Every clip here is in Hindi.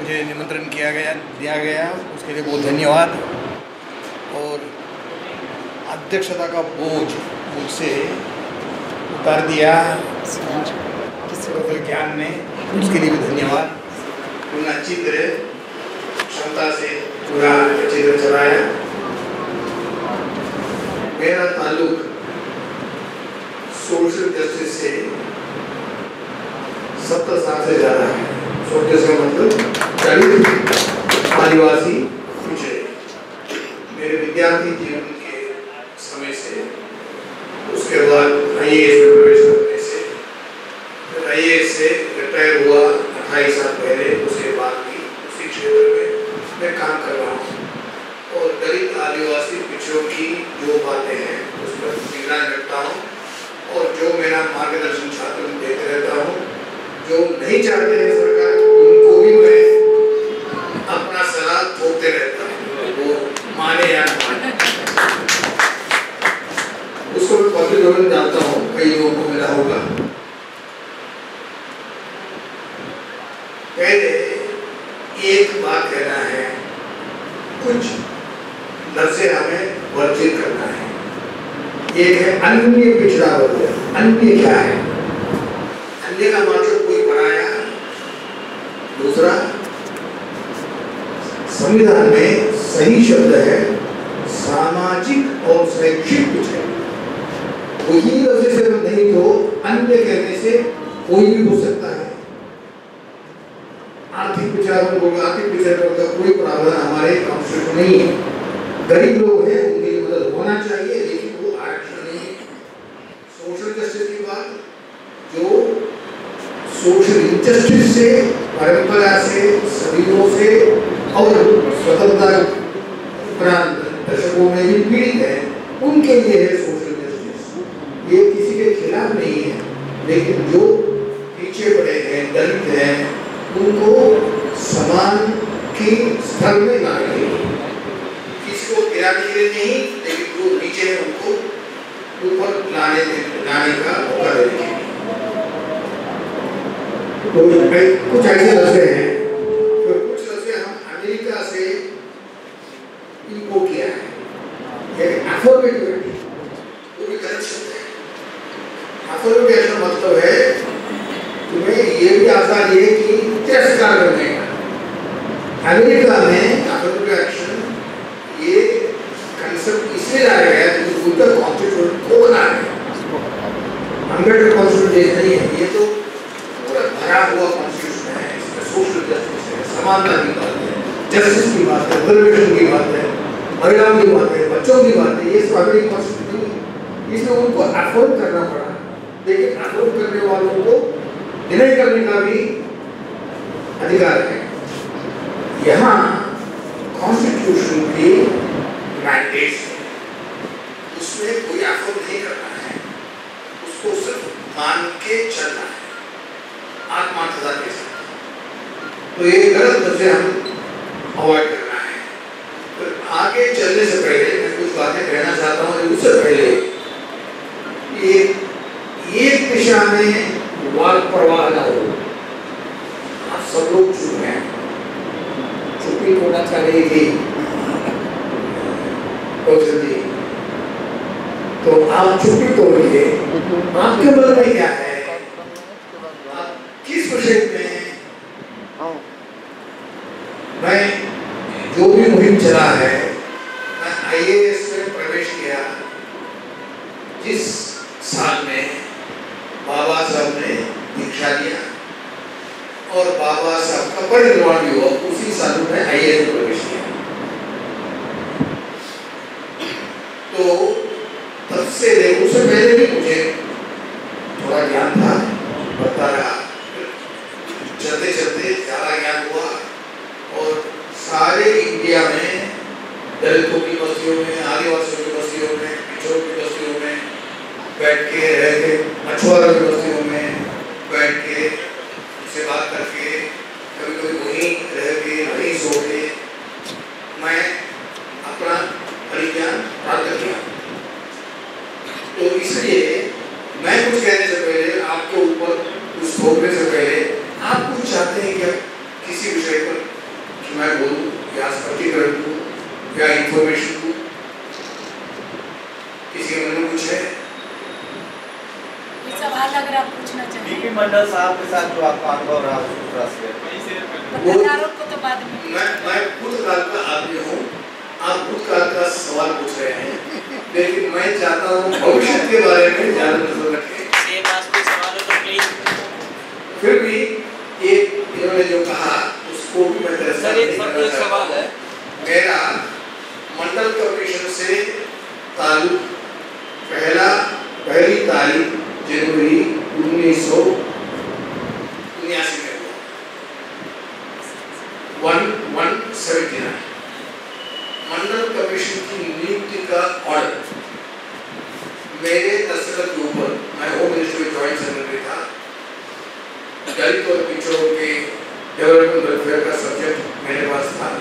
मुझे निमंत्रण दिया गया उसके लिए बहुत धन्यवाद। और अध्यक्षता का बोझ मुझसे उतार दिया ज्ञान ने, उसके लिए भी धन्यवाद। पूर्ण चित्र क्षमता से पूरा चित्र चलाया। मेरा ताल्लुक सोशल जस्टिस से 70 साल से ज़्यादा है। सोशल जस्टिस का मतलब दलित आदिवासी पिछड़े। मेरे विद्यार्थी जीवन के समय से, उसके बाद IAS में प्रवेश करने से, फिर IAS से रिटायर हुआ 28 साल पहले, उसके बाद भी उसी क्षेत्र में मैं काम कर रहा हूँ। और दलित आदिवासी पिछड़ों की जो बातें हैं उस पर निगरानी रखता हूँ, और जो मेरा मार्गदर्शन छात्रों को देते रहता हूँ। जो नहीं चाहते हैं सरकार, उनको भी मैं अपना सलाह थोपते रहता हूँ, वो माने या न माने। उसको मैं पब्लिक डोमेन डालता हूँ, कई लोगों को मिला होगा। पहले एक बात कहना है, कुछ लफ्ज़ें हमें वर्जित करना है। एक है अन्य पिछड़ा वर्ग। अन्य क्या है? अन्य का मतलब कोई पराया। दूसरा, संविधान में सही शब्द है सामाजिक और शैक्षिक पिछड़े। वही लफ्ज़ से नहीं तो अन्य कहने से कोई भी हो सकता है। आर्थिक पिछड़ा को आर्थिक पिछड़ा का कोई प्रावधान हमारे कॉन्स्टिट्यूशन नहीं है। गरीब लोग हैं, उनके लिए मदद होना चाहिए, लेकिन वो आरक्षण नहीं है। सोशल जस्टिस की बात, जो सोशल इंजस्टिस से, परंपरा से, सदियों से और स्वतंत्रता उपरांत दशकों में भी पीड़ित है, उनके लिए है सोशल जस्टिस। ये किसी के खिलाफ नहीं है, लेकिन जो पीछे पड़े हैं, दलित हैं, उनको समान की स्तर में लाने, किसी को गिराने के लिए नहीं, लेकिन जो नीचे है उनको ऊपर लाने का मौका देने। तो कुछ ऐसे लफ्ज़ हैं, तो कुछ लफ्ज़ हम अमेरिका से इनको किया है। एक अफर्मेटिव, वो भी गलत शब्द है। अफर्मेटिव का मतलब है तुम्हें ये भी आज़ादी है कि तिरस्कार करने का। अमेरिका में अफर्मेटिव एक्शन ये कंसेप्ट इसलिए लाया गया क्योंकि उनका कॉन्स्टिट्यूशन खोखला है। अम्बेडकर कॉन्स्टिट्यूशन नहीं है, ये तो पूरा भरा हुआ कॉन्स्टिट्यूशन है। इसमें सोशल जस्टिस है, समानता की बात है, जस्टिस की बात है, रिजर्वेशन की बात है, महिलाओं की बात है, बच्चों की बात है। ये सब अमेरिकी कॉन्स्टिट्यूशन नहीं है। इसमें उनको अफोर्ड करना पड़ा, लेकिन अफोर्ड करने वालों को डिनाई करने का भी अधिकार है। यहाँ कॉन्स्टिट्यूशन की मैंडेट है, उसमें कोई अफोर्ड नहीं करना है, उसको सिर्फ मान के चलना है, आत्मार्थता के साथ। तो ये गलत लफ्ज़ हम अवॉइड करना है। तो आगे चलने से पहले मैं कुछ बातें कहना चाहता हूँ। उससे पहले एक दिशा में वाक प्रवाह न हो। आप सब लोग चुप हैं, चुप्पी होना चाह रही थी तो आप चुप्पी तोड़िए। आपके मन में क्या है, आप किस विषय में हैं? मैं जो भी मुहिम चला है, मैं IAS में प्रवेश किया जिस साल में बाबा साहब ने दीक्षा दिया और बाबा साहब का परिनिर्वाण भी हुआ, उसी साल में IAS में प्रवेश किया। तो तब से उससे पहले भी मुझे थोड़ा ज्ञान था, बढ़ता रहा, चलते चलते ज़्यादा ज्ञान हुआ। और सारे इंडिया में दलितों की बस्तियों में, आदिवासियों की बस्तियों में, पिछड़ों की बस्तियों में बैठ के रह के, मछुआरों की बस्तियों में बैठ के उनसे बात करके, कभी कभी वहीं रह के वहीं सो के मैं अपना परिज्ञान प्राप्त किया। तो इसलिए मैं कुछ कहने से पहले, आपके ऊपर कुछ थोपने से पहले, आप कुछ चाहते हैं क्या किसी विषय पर मंडल साहब के साथ जो आपका अनुभव रहा उसको पत्रकारों को तो बाद में मैं भूतकाल का आदमी हूँ, आप भूतकाल का सवाल पूछ रहे हैं, लेकिन मैं चाहता हूँ भविष्य के बारे में ज़्यादा नजर रखें। सवाल तो प्लीज। फिर भी एक इन्होंने जो कहा उसको भी मैं तरह से एक सवाल है। मेरा मंडल कमीशन से ताल्लुक पहली तारीख जनवरी 1979 में हुआ 1179। मंडल कमीशन की नियुक्ति का ऑर्डर मेरे दस्तखत के ऊपर, मैं होम मिनिस्ट्री में जॉइंट सेक्रेटरी था, दलित और पिछड़ों के डेवलपमेंट वेलफेयर का सब्जेक्ट मेरे पास था।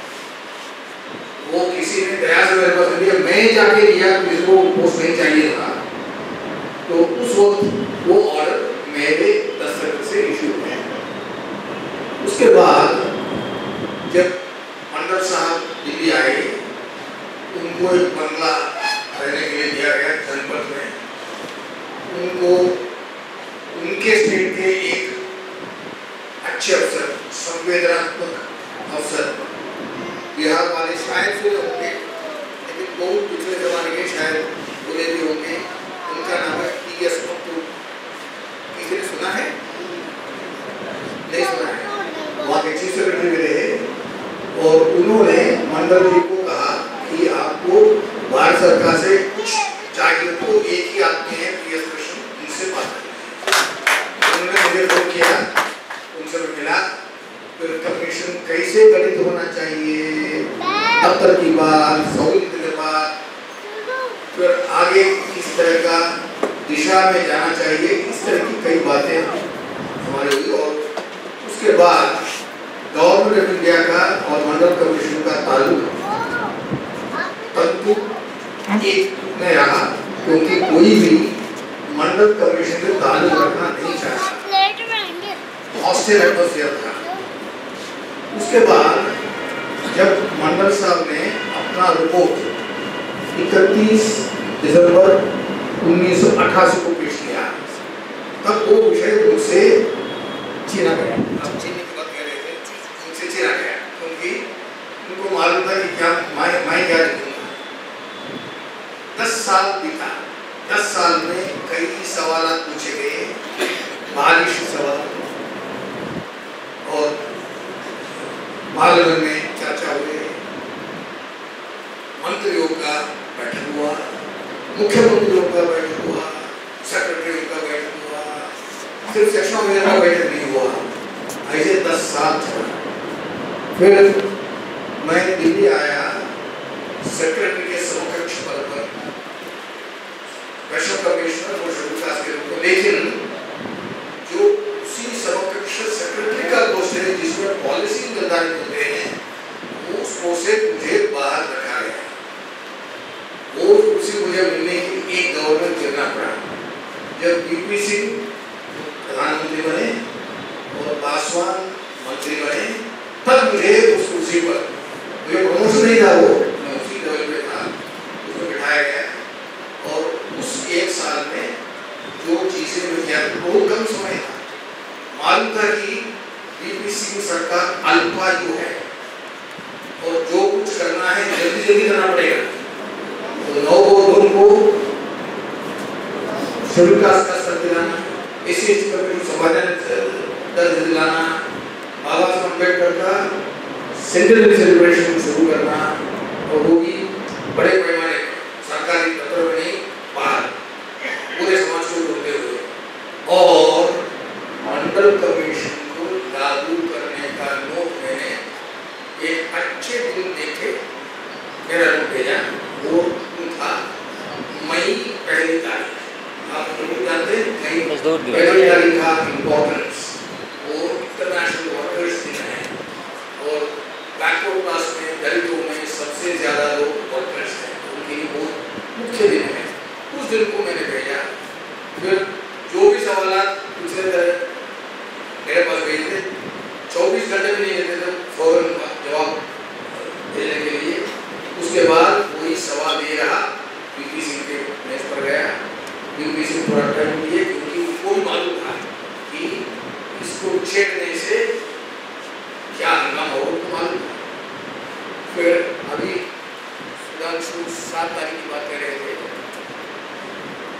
वो किसी ने दया से मेरे पास दिया, मैं जाके दिया, जिसको पोस्ट नहीं चाहिए था, तो उस वक्त वो ऑर्डर मेरे दस्तखत से इशू हुए। उसके बाद जब मंडल साहब दिल्ली आए, उनको एक बंगला रहने के लिए दिया गया जनपद में। उनको उनके स्टेट के एक अच्छे अफसर, संवेदनात्मक अफसर, बिहार वाले शायद से होंगे, लेकिन बहुत पिछले जमाने के शायद बोले भी होंगे, उनका नाम है टी.एस. पप्पू। किसी ने सुना है? नहीं सुना है। वहाँ के चीफ सेक्रेटरी भी रहे और उन्होंने मंडल जी को कहा कि आपको भारत सरकार से कुछ चाहिए, तो एक ही आदमी है टी.एस. कृष्ण, उनसे बात करें। उन्होंने मुझे फोन किया, उनसे मैं मिला, फिर कमीशन कैसे गठित होना चाहिए, दफ्तर की बात, सहूलियत के बाद, फिर आगे किस तरह का दिशा में जाना चाहिए, इस तरह की कई बातें हमारे हुई। और उसके बाद गवर्नमेंट ऑफ इंडिया का और मंडल कमीशन का ताल्लुक तंतु एक में रहा, क्योंकि कोई भी मंडल कमीशन से ताल्लुक रखना नहीं चाहता, हॉस्टिल एटमॉस्फेयर था। उसके बाद जब मंडल साहब ने अपना रिपोर्ट 31 दिसंबर 1988 को पेश किया, तब वो विषय मुझसे छीना गया। अब छीनने की बात कह रहे थे, मुझसे छीना गया, क्योंकि उनको मालूम था कि क्या मैं क्या लिखूंगा। 10 साल बीता, 10 साल में कई सवाल पूछे गए, बारिश सवाल, और पार्लियामेंट में चर्चा हुई, मंत्रियों का बैठक हुआ, मुख्यमंत्रियों का बैठक हुआ, सेक्रेटरियों का बैठक हुआ, सिर्फ सेक्शन मैनेजर का बैठक नहीं हुआ। ऐसे 10 साल चला। फिर मैं दिल्ली आया सेक्रेटरी के समकक्ष पद पर, स्पेशल कमिश्नर और शेड्यूल कास्ट के रूप में, लेकिन जो उसी समकक्ष सेक्रेटरी का पोस्ट है जिसमें पॉलिसी निर्धारित होते हैं, उस पोस्ट से मुझे बाहर रखा गया। वो कुर्सी मुझे मिलने के लिए एक गवर्नमेंट गिरना पड़ा। जब वीपी सिंह प्रधानमंत्री बने और पासवान मंत्री बने, तब मुझे उस कुर्सी पर, मुझे प्रमोशन नहीं था, वो मैं उसी लेवल पे था, उसमें बिठाया गया। और उस एक साल में जो चीजें मैं किया, बहुत कम समय था। मालूम था कि वीपी सिंह सरकार अल्पायु है और जो कुछ करना है जल्दी जल्दी करना पड़ेगा। तो 9 वोटों को शेड्यूल कास्ट का स्तर दिलाना, एससी एसटी कम्युनिटी संविधान दर्ज दिलाना, बाबा साहब अम्बेडकर का सेंटेनरी सेलिब्रेशन शुरू करना, और वो भी बड़े पैमाने पर, सरकारी दफ्तर में नहीं, बाहर पूरे समाज को जोड़ते हुए। और मंडल कमीशन को लागू करने का नोट मैंने एक अच्छे दिन देखे मेरा नोट भेजा। वो था मई 1 तारीख। आप जरूर जानते हैं मई 1 तारीख का इम्पोर्टेंस, वो इंटरनेशनल वर्कर्स दिन है और बैकवर्ड क्लास में, दलितों में सबसे ज्यादा लोग वर्कर्स हैं, उनके लिए बहुत मुख्य दिन है। उस दिन को मैंने भेजा। फिर जो भी सवाल पूछे थे मेरे पास भेजे, 24 घंटे भी नहीं लेते थे फौरन जवाब देने के लिए। उसके बाद कोई सवाल दे रहा, वीपी सिंह के मेज पर गया, वीपी सिंह थोड़ा टाइम दिए, क्योंकि उनको भी मालूम था कि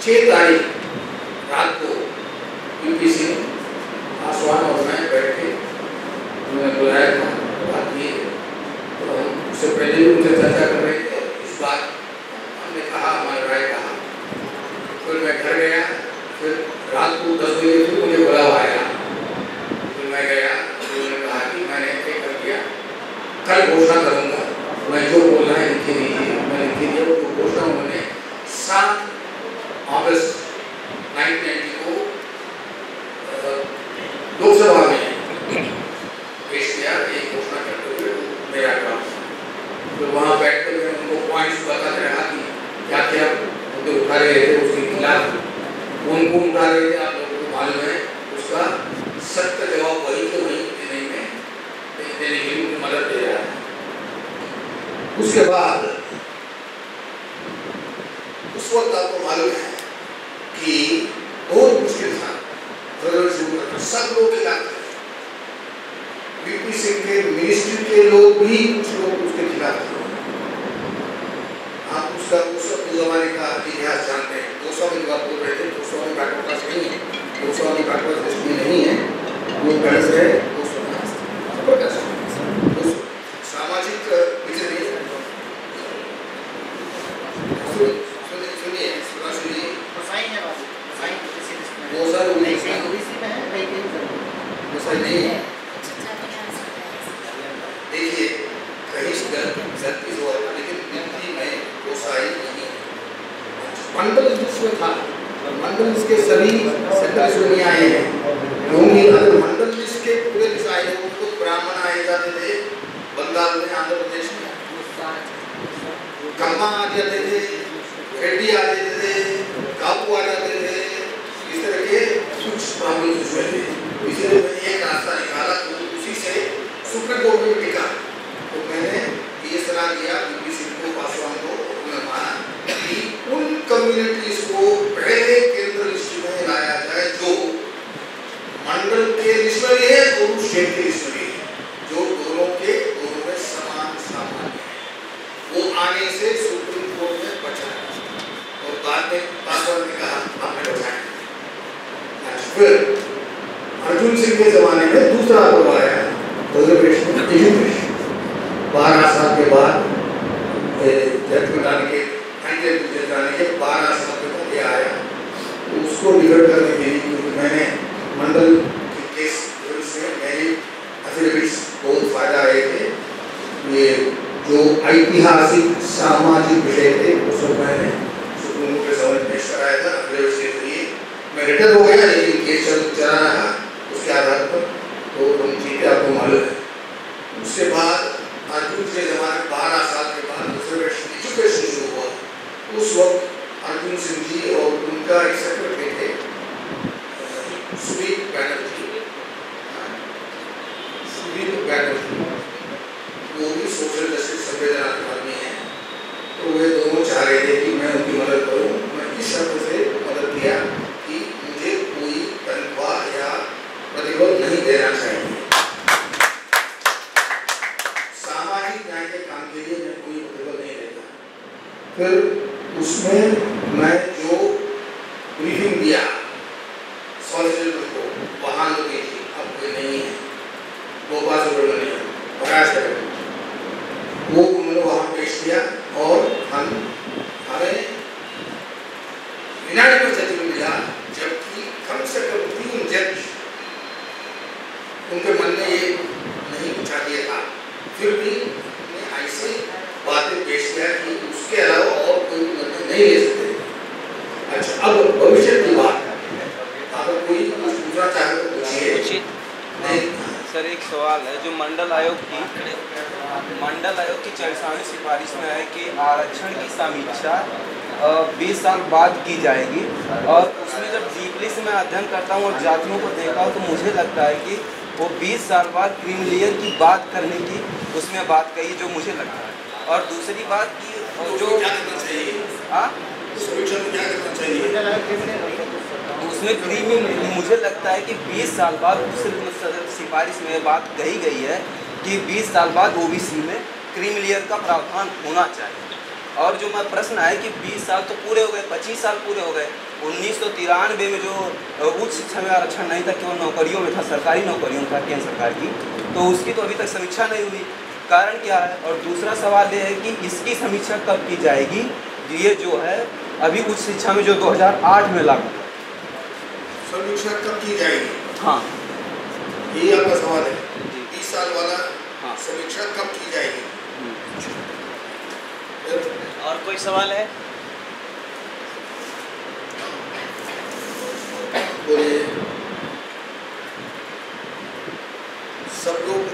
6 तारीख रात को यूपी सिंह पासवान और मैं बैठे उन्होंने बुलाया था, बात की। तो हम उससे पहले भी उनसे चर्चा कर रहे थे। इस बार हमने कहा, हमारी राय कहा। फिर मैं घर गया, फिर रात को 10 बजे फिर मुझे बुलावा आया। फिर मैं गया, उन्होंने कहा कि मैंने तय कर दिया, कल घोषणा करूँगा, मैं जो बोलना है लिखे दीजिए। मैं लिखे दिया। वो घोषणा उन्होंने 7 अगस्त 1990 को लोकसभा में पेश किया। एक घोषणा करते हुए मेरा काम, तो वहाँ बैठ कर मैं उनको पॉइंट्स बताते रहा कि क्या क्या मुद्दे उठा रहे थे, उसके खिलाफ कौन कौन उठा रहे थे, आप लोगों को मालूम है। उसका सत्य जवाब वही के वही देने के लिए उनको मदद दे रहा है। उसके बाद उस वक्त आपको मालूम है कि बहुत मुश्किल था, सब लोग खिलाफ थे। वीपी सिंह के मिनिस्ट्री के लोग भी, कुछ लोग उसके खिलाफ थे। आप उसका उस जमाने का इतिहास जानते हैं। 200 में जो आप बोल रहे थे, 200 में बैकवर्ड नहीं है, 200 में बैकवर्ड हिस्ट्री नहीं है, वो गलत है। 200 सामाजिक सुनिए वो सर नहीं है। देखिए कहीं गलती हुआ, लेकिन गिनती में गोसाई नहीं है। मंडल जिसमें था, मंडल इसके सभी सेंटर नहीं आए हैं, क्योंकि अगर मंडल जिसके पूरे दिशाएं उनको ब्राह्मण आए जाते थे। बंगाल में, आंध्र प्रदेश में कम्मा आ जाते थे, रेड्डी आ जाते थे, कापू आ जाते थे, इस तरह के कुछ ब्राह्मण जिसमें थे। इसलिए मैंने एक रास्ता निकाला, तो उसी से सुप्रीम कोर्ट में टिका। तो मैंने ये सलाह दिया वीपी सिंह को, पासवान को, उन्होंने माना कि उन कम्युनिटीज को पहले केंद्र लिस्ट में लाया जाए जो मंडल के लिस्ट में है और स्टेट के लिस्ट में है, जो दोनों में समान सामान्य है। वो आने से सुप्रीम कोर्ट में बचा और बाद में पासवान ने कहा आपने बचाया। फिर अर्जुन सिंह के जमाने में दूसरा पर्व आया, रिजर्वेशन एजुकेशन। 12 साल के बाद जज बनाने के 12 साल के बाद ये आया। तो उसको डिबेट करने के लिए, क्योंकि मैंने मंडल के केस से मेरी एफिडेविट्स बहुत फायदा आए थे। ये जो ऐतिहासिक सामाजिक विषय थे वो सब मैंने सुप्रीम कोर्ट के सामने पेश कराया था एफिडेविट्स के जरिए। मैं रिटर्न हो गया, लेकिन केस चला रहा उसके आधार पर, तो हम चीजें आपको मालूम है। उसके बाद अर्जुन के जमाने 12 साल के बाद रिजर्वेशन एजुकेशन शुरू हुआ। उस वक्त अर्जुन सिंह जी और उनका एक सेक्रेटरी थे सुदीप बैनर्जी, वो भी सोशल जस्टिस संवेदना आदमी है। तो वे दोनों चाह रहे थे कि मैं उनकी मदद करूं। मैं इस शर्त से मदद किया कि मुझे कोई तनख्वाह या प्रतिफल नहीं देना चाहिए। सामाजिक न्याय के काम के लिए मैं कोई प्रतिफल नहीं देता। फिर उसमें मैं जो ब्रीफिंग दिया सॉलिसिटर को, वहाँ लोग थी, अब कोई नहीं है, गोपाल सुब्रमण्यम वो उन्होंने वहाँ पेश किया और हमें यूनाइटेड जजमेंट मिला, जबकि कम से कम 3 जज उनके मन में ये नहीं चाहिए था। फिर भी उन्होंने ऐसे बातें पेश किया कि उसके अलावा और कोई निर्णय नहीं ले सकते। अच्छा, अब भविष्य की बात, अगर कोई कुछ पूछना चाहे तो पूछिए। नहीं सर, एक सवाल है। जो मंडल आयोग की 44वीं सिफारिश में है कि आरक्षण की समीक्षा 20 साल बाद की जाएगी, और उसमें जब डीपली से मैं अध्ययन करता हूँ और जातियों को देखा हूँ तो मुझे लगता है कि वो 20 साल बाद क्रीमी लेयर की बात करने की उसमें बात कही, जो मुझे लगता है। और दूसरी बात की जो उसमें क्रीमी, मुझे लगता है कि 20 साल बाद उस सिफारिश में बात कही गई है कि 20 साल बाद ओबीसी में क्रीमी लेयर का प्रावधान होना चाहिए। और जो मैं प्रश्न है कि 20 साल तो पूरे हो गए, 25 साल पूरे हो गए, 1993 में जो उच्च शिक्षा में आरक्षण नहीं था, केवल नौकरियों में था, सरकारी नौकरियों में था केंद्र सरकार की, तो उसकी तो अभी तक समीक्षा नहीं हुई। कारण क्या है? और दूसरा सवाल ये है कि इसकी समीक्षा कब की जाएगी? ये जो है अभी उच्च शिक्षा में जो 2008 में लागू, समीक्षा कब की जाएगी? हाँ यही आपका सवाल है। 20 साल वाला हाँ। समीक्षा कब की जाएगी? और कोई सवाल है? बोलिए। सब लोग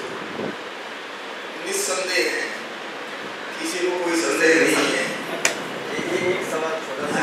निस्संदेह हैं, किसी को कोई संदेह नहीं है। एक सवाल छोटा सा